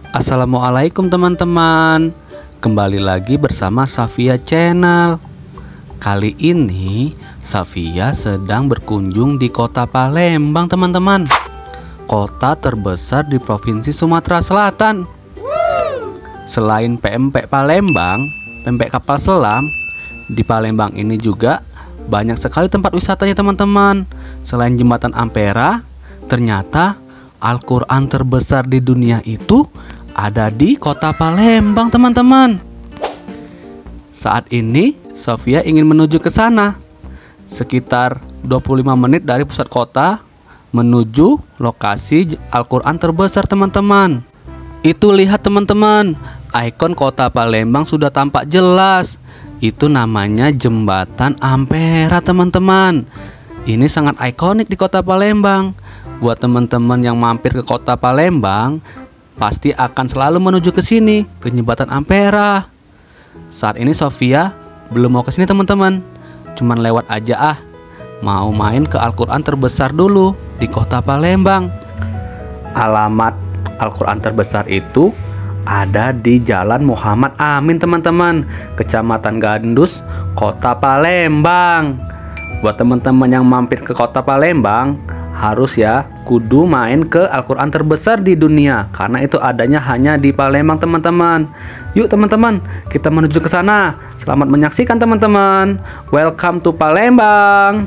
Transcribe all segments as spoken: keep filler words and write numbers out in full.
Assalamualaikum teman-teman. Kembali lagi bersama Safia Channel. Kali ini Safia sedang berkunjung di kota Palembang teman-teman. Kota terbesar di Provinsi Sumatera Selatan. Selain P M P Palembang, Pempek Kapal Selam, di Palembang ini juga banyak sekali tempat wisatanya teman-teman. Selain Jembatan Ampera, ternyata Al-Quran terbesar di dunia itu ada di kota Palembang teman-teman. Saat ini Sofia ingin menuju ke sana. Sekitar dua puluh lima menit dari pusat kota menuju lokasi Al-Quran terbesar teman-teman. Itu lihat teman-teman, ikon kota Palembang sudah tampak jelas. Itu namanya Jembatan Ampera teman-teman. Ini sangat ikonik di kota Palembang. Buat teman-teman yang mampir ke kota Palembang, pasti akan selalu menuju ke sini, ke Jembatan Ampera. Saat ini Sofia belum mau ke sini teman-teman, cuman lewat aja ah. Mau main ke Al-Quran terbesar dulu di kota Palembang. Alamat Al-Quran terbesar itu ada di Jalan Muhammad Amin teman-teman, Kecamatan Gandus, kota Palembang. Buat teman-teman yang mampir ke kota Palembang, harus ya kudu main ke Al-Quran terbesar di dunia, karena itu adanya hanya di Palembang teman-teman. Yuk teman-teman, kita menuju ke sana. Selamat menyaksikan teman-teman. Welcome to Palembang.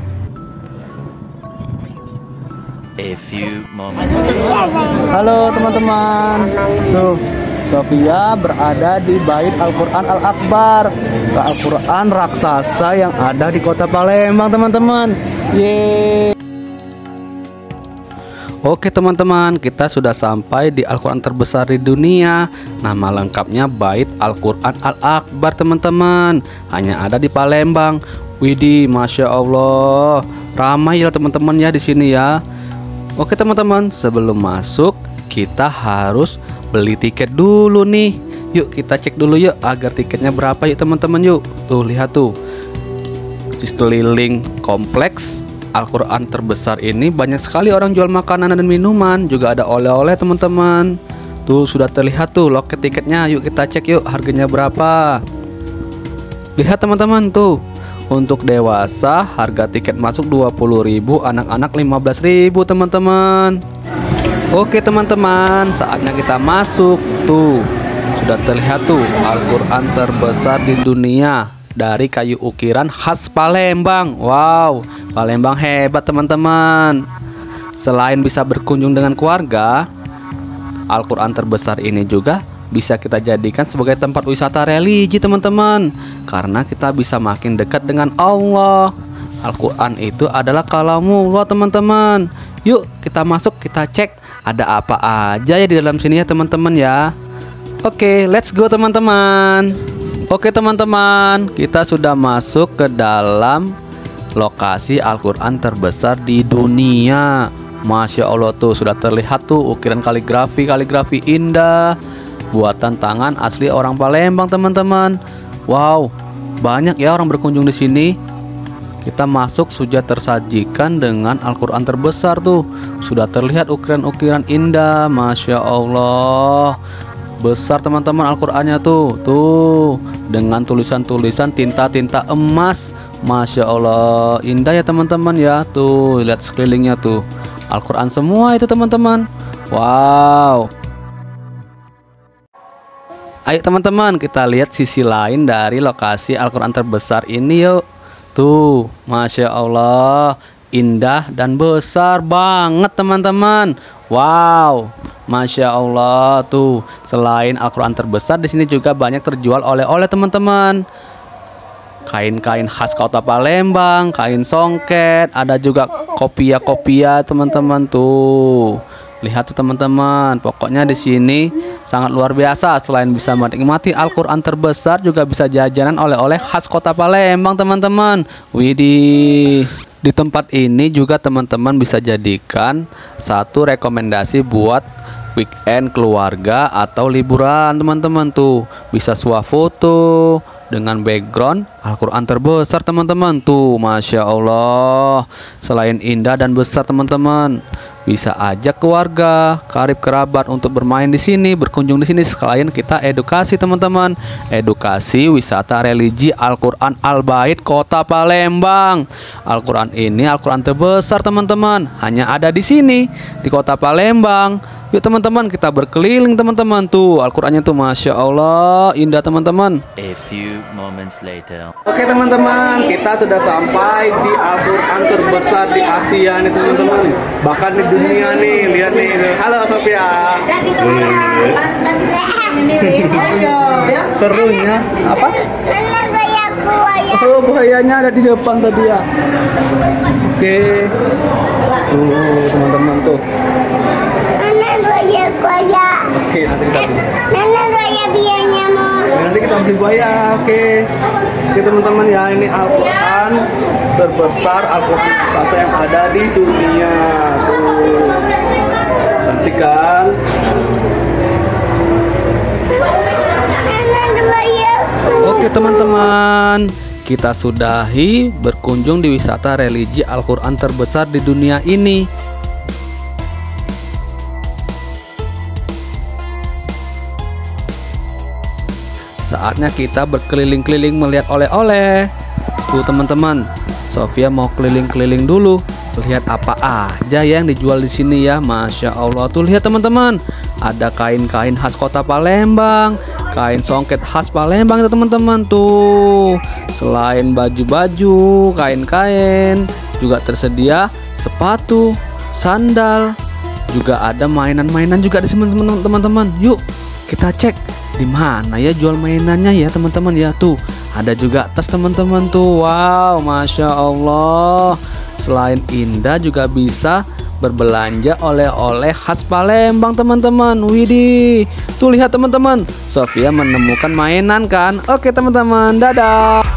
A few moments. Halo teman-teman. Tuh, Sofia berada di Bait Al-Quran Al-Akbar, Al-Quran raksasa yang ada di kota Palembang teman-teman. Yeay. Oke teman-teman, kita sudah sampai di Al-Quran terbesar di dunia. Nama lengkapnya Bait Al-Quran Al-Akbar teman-teman. Hanya ada di Palembang. Widih, Masya Allah, ramai ya teman-teman ya di sini ya. Oke teman-teman, sebelum masuk kita harus beli tiket dulu nih. Yuk kita cek dulu yuk, agar tiketnya berapa yuk teman-teman yuk. Tuh lihat tuh, sekeliling kompleks Al-Quran terbesar ini banyak sekali orang jual makanan dan minuman, juga ada oleh-oleh teman-teman. Tuh sudah terlihat tuh loket tiketnya. Yuk kita cek yuk harganya berapa. Lihat teman-teman tuh, untuk dewasa harga tiket masuk dua puluh ribu, anak-anak lima belas ribu teman-teman. Oke teman-teman, saatnya kita masuk. Tuh sudah terlihat tuh Al-Quran terbesar di dunia dari kayu ukiran khas Palembang. Wow, Palembang hebat teman-teman. Selain bisa berkunjung dengan keluarga, Al-Quran terbesar ini juga bisa kita jadikan sebagai tempat wisata religi teman-teman, karena kita bisa makin dekat dengan Allah. Al-Quran itu adalah kalamullah teman-teman. Yuk kita masuk, kita cek ada apa aja ya di dalam sini ya teman-teman ya. Oke, let's go teman-teman. Oke teman-teman, kita sudah masuk ke dalam lokasi Al-Quran terbesar di dunia. Masya Allah tuh sudah terlihat tuh ukiran kaligrafi kaligrafi indah buatan tangan asli orang Palembang teman-teman. Wow, banyak ya orang berkunjung di sini. Kita masuk sudah tersajikan dengan Al-Quran terbesar tuh. Sudah terlihat ukiran-ukiran indah. Masya Allah, besar teman-teman Al-Qurannya tuh. Tuh dengan tulisan-tulisan tinta-tinta emas. Masya Allah, indah ya teman-teman ya. Tuh lihat sekelilingnya tuh, Al-Quran semua itu teman-teman. Wow. Ayo teman-teman, kita lihat sisi lain dari lokasi Al-Quran terbesar ini yuk. Tuh, Masya Allah, indah dan besar banget teman-teman. Wow, Masya Allah tuh. Selain Al-Quran terbesar, di sini juga banyak terjual oleh-oleh teman-teman. Kain-kain khas kota Palembang, kain songket, ada juga kopia-kopia teman-teman tuh. Lihat tuh teman-teman, pokoknya di sini sangat luar biasa. Selain bisa menikmati Al-Quran terbesar, juga bisa jajanan oleh-oleh khas kota Palembang teman-teman. Widih. Di tempat ini juga teman-teman bisa jadikan satu rekomendasi buat weekend keluarga atau liburan teman-teman tuh. Bisa swafoto, dengan background Al-Quran terbesar teman-teman. Tuh, Masya Allah. Selain indah dan besar teman-teman, bisa ajak keluarga, karib kerabat untuk bermain di sini, berkunjung di sini, sekalian kita edukasi teman-teman. Edukasi wisata religi Al-Quran Al-Bait Kota Palembang. Al-Quran ini Al-Quran terbesar teman-teman, hanya ada di sini di Kota Palembang. Yuk teman-teman, kita berkeliling teman-teman. Tuh Al-Qurannya tuh, Masya Allah, indah teman-teman. A few moments later. Oke teman-teman, kita sudah sampai di Al-Quran terbesar di Asia nih teman-teman, bahkan di dunia nih. Lihat nih. Halo Sophia. Serunya apa? Oh, buayanya ada di depan tadi ya. Oke. Tuh teman-teman tuh. Oke, nanti kita nanti kita beli buaya. Oke. Oke teman-teman ya, ini Al-Quran terbesar, Al-Quran raksasa yang ada di dunia. Tuh. Cantik kan? Oke teman-teman, kita sudahi berkunjung di wisata religi Al-Quran terbesar di dunia ini. Saatnya kita berkeliling-keliling melihat oleh-oleh. Tuh teman-teman, Sophia mau keliling-keliling dulu, lihat apa aja yang dijual di sini ya. Masya Allah, tuh lihat teman-teman, ada kain-kain khas Kota Palembang, kain songket khas Palembang itu teman-teman. Tuh, selain baju-baju, kain-kain, juga tersedia sepatu, sandal, juga ada mainan-mainan juga di sini teman-teman. Yuk kita cek di mana ya jual mainannya ya teman-teman ya. Tuh ada juga tas teman-teman tuh. Wow, Masya Allah. Selain indah juga bisa berbelanja oleh-oleh khas Palembang teman-teman. Widih, tuh lihat teman-teman, Sophia menemukan mainan kan. Oke teman-teman, dadah.